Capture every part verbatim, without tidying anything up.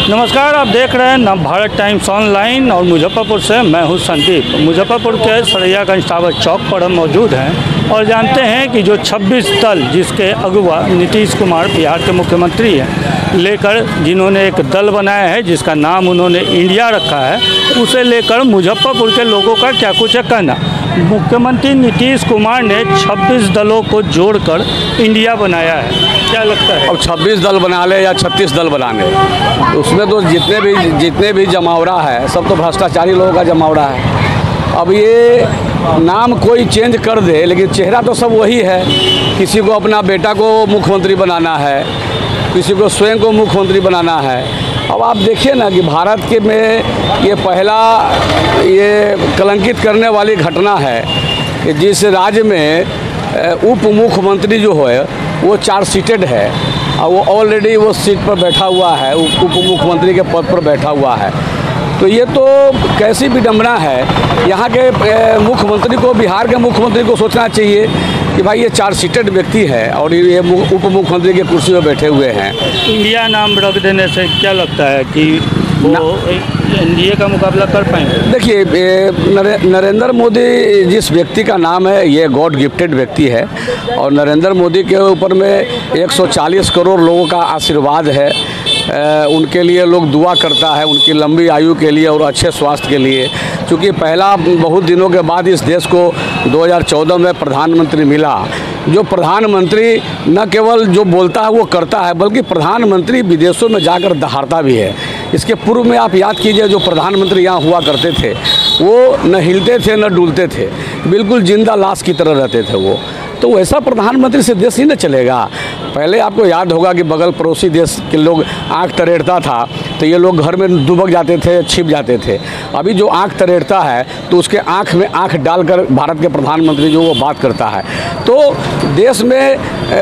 नमस्कार, आप देख रहे हैं नव भारत टाइम्स ऑनलाइन और मुजफ्फरपुर से मैं हूं संदीप। मुजफ्फरपुर के सरैयागंज टावर चौक पर हम मौजूद हैं और जानते हैं कि जो छब्बीस दल जिसके अगुवा नीतीश कुमार बिहार के मुख्यमंत्री हैं लेकर जिन्होंने एक दल बनाया है जिसका नाम उन्होंने इंडिया रखा है, उसे लेकर मुजफ्फरपुर के लोगों का क्या कुछ है कहना। मुख्यमंत्री नीतीश कुमार ने छब्बीस दलों को जोड़कर इंडिया बनाया है, क्या लगता है? अब छब्बीस दल बना ले या छत्तीस दल बना ले, उसमें तो जितने भी जितने भी जमावड़ा है सब तो भ्रष्टाचारी लोगों का जमावड़ा है। अब ये नाम कोई चेंज कर दे लेकिन चेहरा तो सब वही है। किसी को अपना बेटा को मुख्यमंत्री बनाना है, किसी को स्वयं को मुख्यमंत्री बनाना है। अब आप देखिए ना कि भारत के में ये पहला ये कलंकित करने वाली घटना है कि जिस राज्य में उप मुख्यमंत्री जो है वो चार सीटेड है और वो ऑलरेडी वो सीट पर बैठा हुआ है, उप मुख्यमंत्री के पद पर बैठा हुआ है। तो ये तो कैसी विडंबना है। यहाँ के मुख्यमंत्री को, बिहार के मुख्यमंत्री को सोचना चाहिए कि भाई ये चार सीटेड व्यक्ति है और ये उप मुख्यमंत्री की कुर्सी पर बैठे हुए हैं। इंडिया नाम रख देने से क्या लगता है कि वो एनडीए का मुकाबला कर पाएंगे? देखिए, नरेंद्र मोदी जिस व्यक्ति का नाम है ये गॉड गिफ्टेड व्यक्ति है और नरेंद्र मोदी के ऊपर में एक सौ चालीस करोड़ लोगों का आशीर्वाद है। उनके लिए लोग दुआ करता है, उनकी लंबी आयु के लिए और अच्छे स्वास्थ्य के लिए। क्योंकि पहला बहुत दिनों के बाद इस देश को दो हज़ार चौदह में प्रधानमंत्री मिला। जो प्रधानमंत्री न केवल जो बोलता है वो करता है बल्कि प्रधानमंत्री विदेशों में जाकर दहाड़ता भी है। इसके पूर्व में आप याद कीजिए जो प्रधानमंत्री यहाँ हुआ करते थे वो न हिलते थे न डुलते थे, बिल्कुल जिंदा लाश की तरह रहते थे वो। तो वैसा प्रधानमंत्री से देश ही न चलेगा। पहले आपको याद होगा कि बगल पड़ोसी देश के लोग आँख तरेड़ता था तो ये लोग घर में दुबक जाते थे, छिप जाते थे। अभी जो आँख तरेड़ता है तो उसके आँख में आँख डालकर भारत के प्रधानमंत्री जो वो बात करता है। तो देश में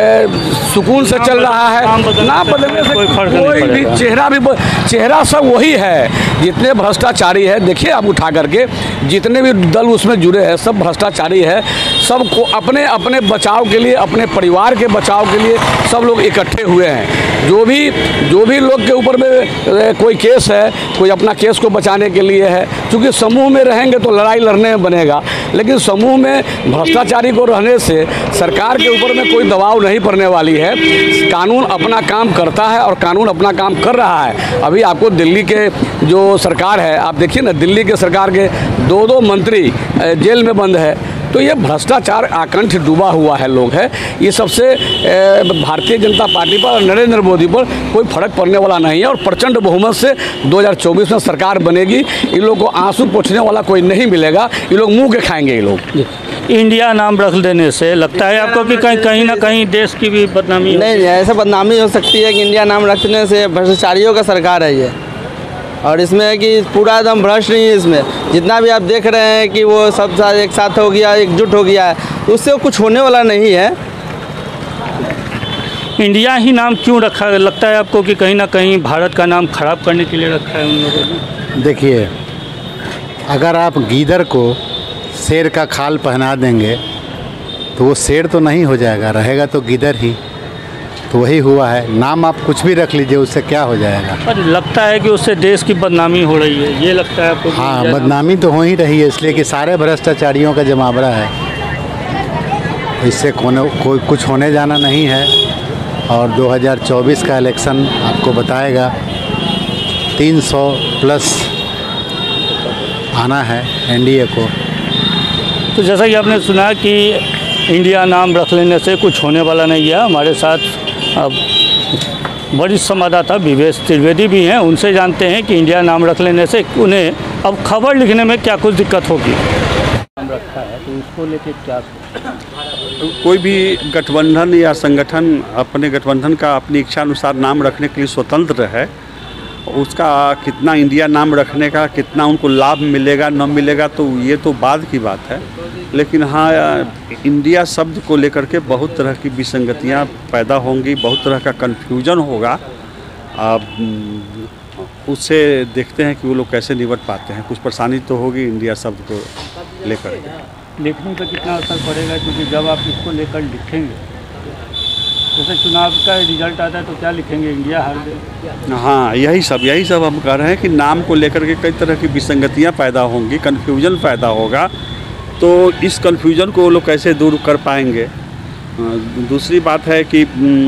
सुकून से चल रहा है। ना बदलने से कोई भी चेहरा भी चेहरा सब वही है। जितने भ्रष्टाचारी है देखिए आप उठा करके, जितने भी दल उसमें जुड़े हैं सब भ्रष्टाचारी है। सबको अपने अपने बचाव के लिए, अपने परिवार के बचाव के लिए सब लोग इकट्ठे हुए हैं। जो भी जो भी लोग के ऊपर में कोई केस है, कोई अपना केस को बचाने के लिए है। क्योंकि समूह में रहेंगे तो लड़ाई लड़ने में बनेगा, लेकिन समूह में भ्रष्टाचारी को रहने से सरकार के ऊपर में कोई दबाव नहीं पड़ने वाली है। कानून अपना काम करता है और कानून अपना काम कर रहा है। अभी आपको दिल्ली के जो सरकार है, आप देखिए ना, दिल्ली के सरकार के दो दो मंत्री जेल में बंद है। तो ये भ्रष्टाचार आकंठ डूबा हुआ है लोग है। ये सबसे भारतीय जनता पार्टी पर और नरेंद्र मोदी पर कोई फर्क पड़ने वाला नहीं है और प्रचंड बहुमत से दो हज़ार चौबीस में सरकार बनेगी। इन लोग को आंसू पोंछने वाला कोई नहीं मिलेगा। ये लोग मुंह के खाएंगे। ये लोग इंडिया नाम रख देने से लगता है आपको कि कहीं कहीं ना कहीं देश की भी बदनामी? नहीं, ऐसा बदनामी हो सकती है कि इंडिया नाम रखने से भ्रष्टाचारियों का सरकार है ये। और इसमें है कि पूरा एकदम भ्रष्ट नहीं है। इसमें जितना भी आप देख रहे हैं कि वो सब साथ एक साथ हो गया, एकजुट हो गया है, उससे कुछ होने वाला नहीं है। इंडिया ही नाम क्यों रखा है? लगता है आपको कि कहीं ना कहीं भारत का नाम खराब करने के लिए रखा है उन लोगों ने? देखिए, अगर आप गीदड़ को शेर का खाल पहना देंगे तो वो शेर तो नहीं हो जाएगा, रहेगा तो गीदड़ ही। तो वही हुआ है। नाम आप कुछ भी रख लीजिए, उससे क्या हो जाएगा? पर लगता है कि उससे देश की बदनामी हो रही है, ये लगता है आपको? हाँ, बदनामी तो हो ही रही है, इसलिए कि सारे भ्रष्टाचारियों का जमावड़ा है। इससे कोई कुछ होने जाना नहीं है। और दो हज़ार चौबीस का इलेक्शन आपको बताएगा तीन सौ प्लस आना है एनडीए को। तो जैसा कि आपने सुना कि इंडिया नाम रख लेने से कुछ होने वाला नहीं है, हमारे साथ अब वरिष्ठ संवाददाता विवेश त्रिवेदी भी हैं। उनसे जानते हैं कि इंडिया नाम रख लेने से उन्हें अब खबर लिखने में क्या कुछ दिक्कत होगी। नाम रखा है तो इसको लेके क्या? कोई भी गठबंधन या संगठन अपने गठबंधन का अपनी इच्छा अनुसार नाम रखने के लिए स्वतंत्र है। उसका कितना इंडिया नाम रखने का कितना उनको लाभ मिलेगा न मिलेगा तो ये तो बाद की बात है। लेकिन हाँ, इंडिया शब्द को लेकर के बहुत तरह की विसंगतियाँ पैदा होंगी, बहुत तरह का कन्फ्यूजन होगा। अब उससे देखते हैं कि वो लोग कैसे निपट पाते हैं। कुछ परेशानी तो होगी इंडिया शब्द को लेकर के। लिखने पर कितना असर पड़ेगा? क्योंकि जब आप इसको लेकर लिखेंगे जैसे चुनाव का रिजल्ट आता है तो क्या लिखेंगे, इंडिया हार गए? हाँ, यही सब यही सब हम कह रहे हैं कि नाम को लेकर के कई तरह की विसंगतियाँ पैदा होंगी, कन्फ्यूजन पैदा होगा। तो इस कन्फ्यूजन को वो लोग कैसे दूर कर पाएंगे। दूसरी बात है कि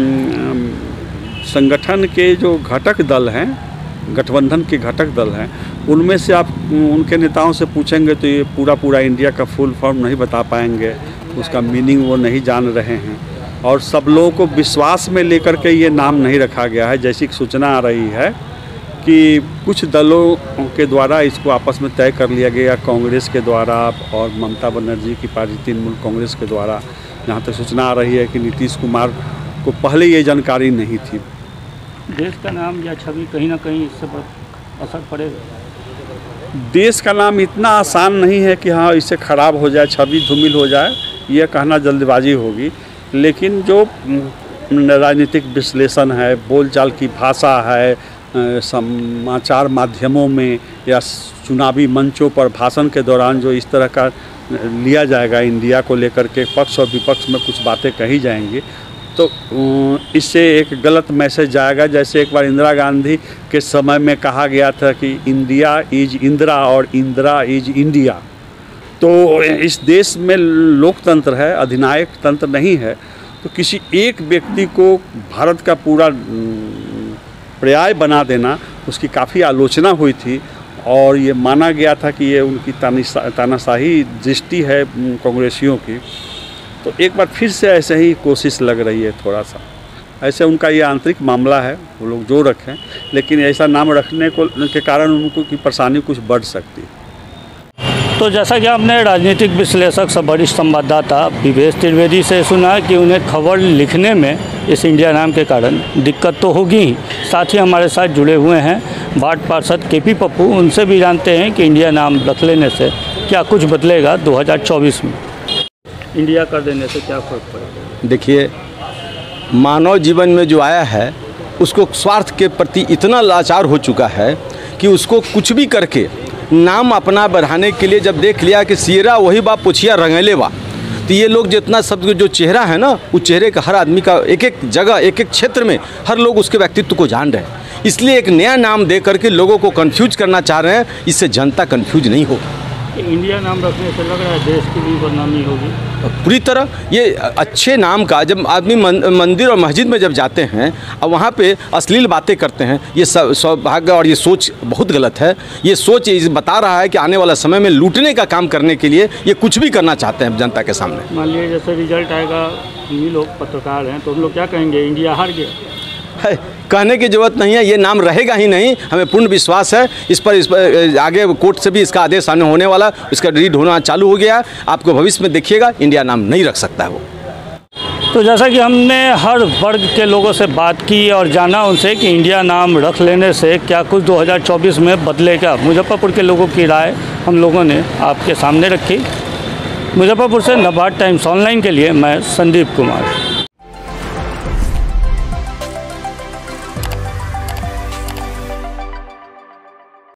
संगठन के जो घटक दल हैं, गठबंधन के घटक दल हैं, उनमें से आप उनके नेताओं से पूछेंगे तो ये पूरा पूरा इंडिया का फुल फॉर्म नहीं बता पाएंगे, उसका मीनिंग वो नहीं जान रहे हैं। और सब लोगों को विश्वास में लेकर के ये नाम नहीं रखा गया है। जैसी सूचना आ रही है कि कुछ दलों के द्वारा इसको आपस में तय कर लिया गया, कांग्रेस के द्वारा और ममता बनर्जी की पार्टी तृणमूल कांग्रेस के द्वारा। यहाँ तक सूचना आ रही है कि नीतीश कुमार को पहले ये जानकारी नहीं थी। देश का नाम या छवि कहीं ना कहीं इससे असर पड़ेगा। देश का नाम इतना आसान नहीं है कि हाँ इससे ख़राब हो जाए, छवि धूमिल हो जाए, ये कहना जल्दबाजी होगी। लेकिन जो राजनीतिक विश्लेषण है, बोलचाल की भाषा है, समाचार माध्यमों में या चुनावी मंचों पर भाषण के दौरान जो इस तरह का लिया जाएगा, इंडिया को लेकर के पक्ष और विपक्ष में कुछ बातें कही जाएंगी, तो इससे एक गलत मैसेज जाएगा। जैसे एक बार इंदिरा गांधी के समय में कहा गया था कि इंडिया इज इंदिरा और इंदिरा इज इंडिया। तो इस देश में लोकतंत्र है, अधिनायक तंत्र नहीं है। तो किसी एक व्यक्ति को भारत का पूरा पर्याय बना देना, उसकी काफ़ी आलोचना हुई थी और ये माना गया था कि ये उनकी तानाशाही दृष्टि है कांग्रेसियों की। तो एक बार फिर से ऐसे ही कोशिश लग रही है थोड़ा सा। ऐसे उनका ये आंतरिक मामला है, वो लोग जो रखें, लेकिन ऐसा नाम रखने को के कारण उनको की परेशानी कुछ बढ़ सकती है। तो जैसा कि आपने राजनीतिक विश्लेषक सब वरिष्ठ संवाददाता विवेश त्रिवेदी से सुना कि उन्हें खबर लिखने में इस इंडिया नाम के कारण दिक्कत तो होगी ही। साथ ही हमारे साथ जुड़े हुए हैं वार्ड पार्षद के पी पप्पू, उनसे भी जानते हैं कि इंडिया नाम रख लेने से क्या कुछ बदलेगा दो हज़ार चौबीस में, इंडिया कर देने से क्या फर्क पड़ेगा। देखिए, मानव जीवन में जो आया है उसको स्वार्थ के प्रति इतना लाचार हो चुका है कि उसको कुछ भी करके नाम अपना बढ़ाने के लिए जब देख लिया कि सियरा वही बा पुछिया रंगेले बा, तो ये लोग जितना सब जो चेहरा है ना, उस चेहरे का हर आदमी का एक एक जगह एक एक क्षेत्र में हर लोग उसके व्यक्तित्व को जान रहे हैं। इसलिए एक नया नाम दे करके लोगों को कंफ्यूज करना चाह रहे हैं। इससे जनता कंफ्यूज नहीं होगी। इंडिया नाम रखने से लग रहा है देश की भी बदनामी होगी पूरी तरह। ये अच्छे नाम का जब आदमी मंदिर और मस्जिद में जब जाते हैं और वहाँ पे अश्लील बातें करते हैं, ये सौभाग्य और ये सोच बहुत गलत है। ये सोच ये बता रहा है कि आने वाला समय में लूटने का काम करने के लिए ये कुछ भी करना चाहते हैं जनता के सामने। मान लीजिए जैसे रिजल्ट आएगा, हम ही लोग पत्रकार हैं तो हम लोग क्या कहेंगे, इंडिया हार गया है। कहने की ज़रूरत नहीं है, ये नाम रहेगा ही नहीं। हमें पूर्ण विश्वास है इस पर। इस पर आगे कोर्ट से भी इसका आदेश आने होने वाला, इसका रीड होना चालू हो गया। आपको भविष्य में देखिएगा इंडिया नाम नहीं रख सकता है वो। तो जैसा कि हमने हर वर्ग के लोगों से बात की और जाना उनसे कि इंडिया नाम रख लेने से क्या कुछ दो हज़ार चौबीस में बदलेगा, मुजफ्फरपुर के लोगों की राय हम लोगों ने आपके सामने रखी। मुजफ्फरपुर से नवभारत टाइम्स ऑनलाइन के लिए मैं संदीप कुमार।